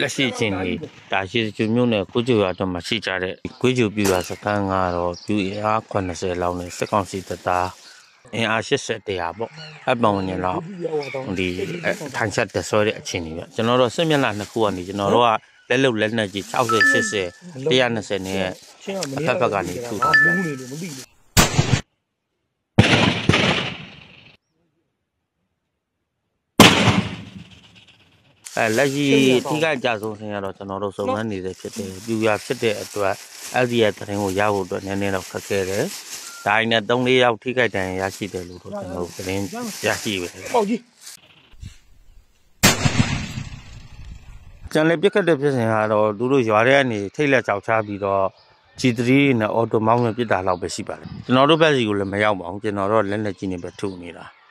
လက်ရှိအချိန်ကြီးဒါရှိကျုံမျိုးနဲ့ကိုကျူရတော့မရှိကြတဲ့ကိုကျူပြူရစခန်းကတော့ပြူအား80လောက်နဲ့စစ်ကောင်စီတပ်သားအင်အား80တရားပေါ့အပောင်ဝင်လောက်ဒီထိုင်ချက်တဆွဲတဲ့အချိန်ကြီးပဲကျွန်တော်တို့စစ်မျက်နှာနှစ်ခုကနေကျွန်တော်တို့ကလက်လုံလက်နဲ့ကြီး60 80 120နဲ့ဖက်ဖက်ကနေထူထားတယ်လက်ရှိထိခိုက်ကြဆုံးခြင်းကတော့ကျွန်တော်တို့စုံစမ်းနေတဲ့ဖြစ်တယ်ပြူရဖြစ်တဲ့အတွက်အဲ့ဒီရဲ့တရင်ကိုရဖို့အတွက်နည်းနည်းတော့ခက်ခဲတယ်ဒါနဲ့3-4ယောက်ထိခိုက်တယ်ရရှိတယ်လို့ကျွန်တော်တို့သတင်းရရှိပဲပေါ့ကြီးကျန်လေပြက်ခတ်တဲ့ဖြစ်စဉ်ကတော့သူတို့ရွာထဲကနေထိတ်လက်ကြောက်ချပြီးတော့ G3 နဲ့အော်တိုမောင်းနဲ့ပြစ်တာလောက်ပဲရှိပါတယ်ကျွန်တော်တို့ဘက်စီကိုလည်းမရောက်ပါဘူးကျွန်တော်တို့လက်လက်ကြီးနေပဲထုနေတာ